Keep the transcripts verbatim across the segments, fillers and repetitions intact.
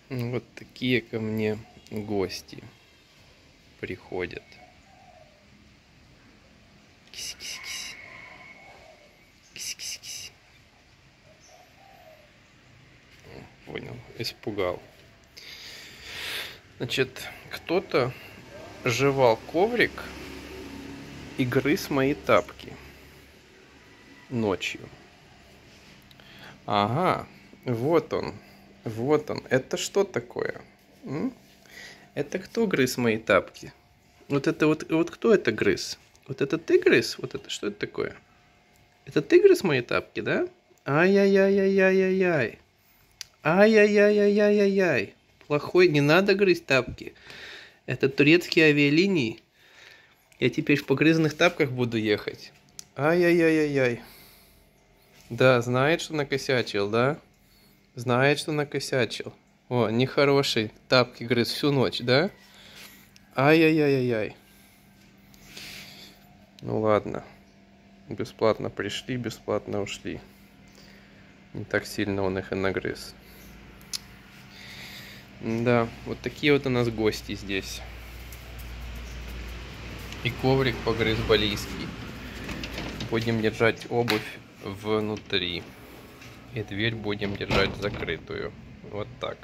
Вот такие ко мне гости приходят. Кись-кись-кись. Кись-кись-кись. Понял, испугал. Значит, кто-то жевал коврик и грыз мои тапки ночью. Ага, вот он, вот он. Это что такое? М? Это кто грыз мои тапки? Вот это вот, вот кто это грыз? Вот это ты грыз? Вот это что это такое? Это ты грыз мои тапки, да? Ай-яй-яй-яй-яй-яй. Ай-яй-яй-яй-яй-яй. Плохой, не надо грызть тапки. Это турецкие авиалинии. Я теперь в погрызанных тапках буду ехать. Ай-яй-яй-яй-яй. Да, знает, что накосячил, да? Знает, что накосячил. О, нехороший. Тапки грыз всю ночь, да? Ай-яй-яй-яй-яй. Ну ладно. Бесплатно пришли, бесплатно ушли. Не так сильно он их и нагрыз. Да, вот такие вот у нас гости здесь. И коврик погрыз балийский. Будем держать обувь внутри. И дверь будем держать закрытую. Вот так.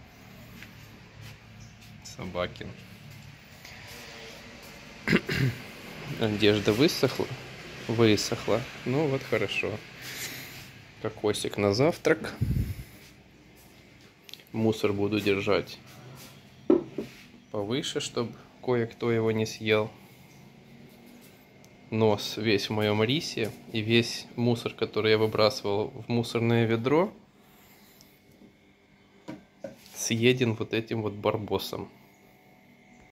Собакин. Одежда высохла? Высохла. Ну вот хорошо. Кокосик на завтрак. Мусор буду держать повыше, чтобы кое-кто его не съел. Нос весь в моем рисе. И весь мусор, который я выбрасывал в мусорное ведро, съеден вот этим вот барбосом.